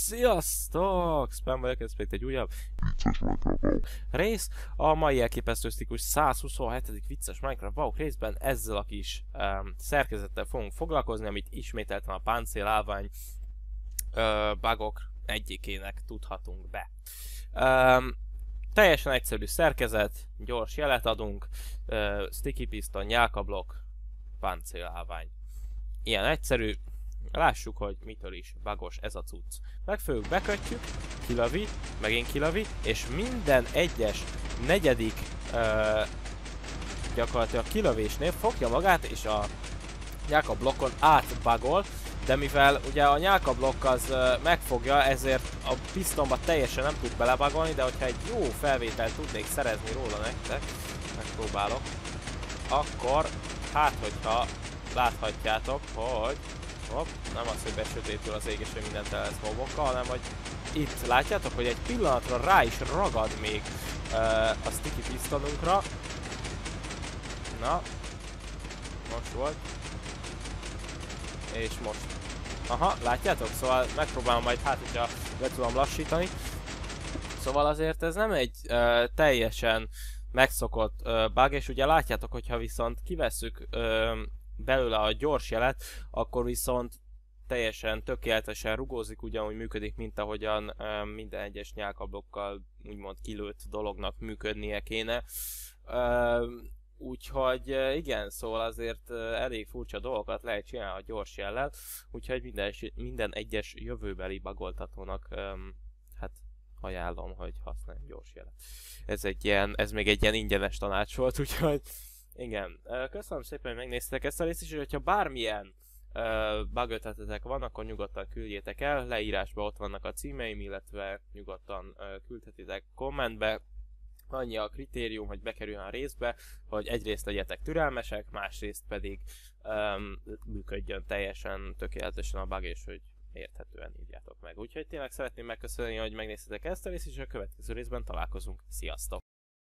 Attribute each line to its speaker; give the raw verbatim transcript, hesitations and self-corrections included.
Speaker 1: Sziasztok! Spam vagyok, ez pedig egy újabb rész. A mai elképesztősztikus százhuszonhetedik vicces Minecraft Wow részben ezzel a kis um, szerkezettel fogunk foglalkozni, amit ismételten a páncélállvány uh, bugok egyikének tudhatunk be. Um, teljesen egyszerű szerkezet, gyors jelet adunk, uh, sticky piston, nyálkablokk, páncélállvány. Ilyen egyszerű. Lássuk, hogy mitől is bugos ez a cucc. Megfőjük, bekötjük, kilavi, megint kilavi, és minden egyes negyedik uh, gyakorlatilag kilavésnél fogja magát, és a nyálka blokkon átbugol, de mivel ugye a nyálka blokk az uh, megfogja, ezért a pistonba teljesen nem tud belebugolni, de hogyha egy jó felvételt tudnék szerezni róla nektek, megpróbálok, akkor hát hogyha láthatjátok, hogy hopp, nem az, hogy besötétül az ég és hogy mindent el lesz mobokkal, hanem hogy itt látjátok, hogy egy pillanatra rá is ragad még uh, a sticky pistonunkra. Na, most volt. És most. Aha, látjátok? Szóval megpróbálom majd, hát hogyha be tudom lassítani. Szóval azért ez nem egy uh, teljesen megszokott uh, bug, és ugye látjátok, hogyha viszont kivesszük uh, belőle a gyors jelet, akkor viszont teljesen tökéletesen rugózik, ugyanúgy működik, mint ahogyan uh, minden egyes nyálkablokkal úgymond kilőtt dolognak működnie kéne. Uh, úgyhogy uh, igen, szóval azért uh, elég furcsa dolgokat lehet csinálni a gyors jellel, úgyhogy minden, minden egyes jövőbeli bugoltatónak um, hát ajánlom, hogy használjon gyors jelet. Ez egy ilyen, ez még egy ilyen ingyenes tanács volt, úgyhogy igen, köszönöm szépen, hogy megnéztétek ezt a részt is, és hogyha bármilyen uh, bug ötletetek van, akkor nyugodtan küldjétek el, leírásban ott vannak a címeim, illetve nyugodtan uh, küldhetitek kommentbe. Annyi a kritérium, hogy bekerüljön a részbe, hogy egyrészt legyetek türelmesek, másrészt pedig um, működjön teljesen tökéletesen a bug, és hogy érthetően írjátok meg. Úgyhogy tényleg szeretném megköszönni, hogy megnéztétek ezt a részt, és a következő részben találkozunk. Sziasztok!